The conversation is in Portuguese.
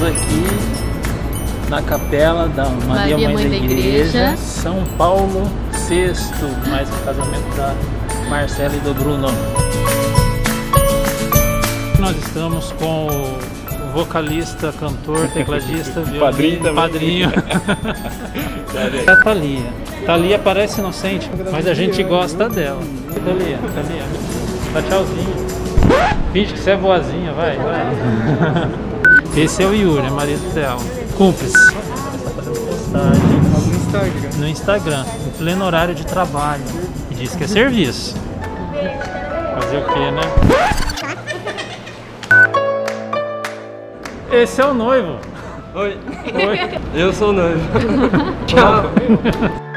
aqui na capela da Maria Mãe da Igreja, São Paulo VI, mais o casamento da Marcela e do Bruno. Nós estamos com o vocalista, cantor, tecladista, padrinho. A Thalia. Thalia parece inocente, mas a gente gosta dela. Thalia, dá tchauzinho. Finge que você é boazinha, vai. Esse é o Yuri, é marido dela. Cúmplice. No Instagram, em pleno horário de trabalho. E diz que é serviço. Fazer o que, né? Esse é o noivo. Oi. Eu sou o noivo. Tchau.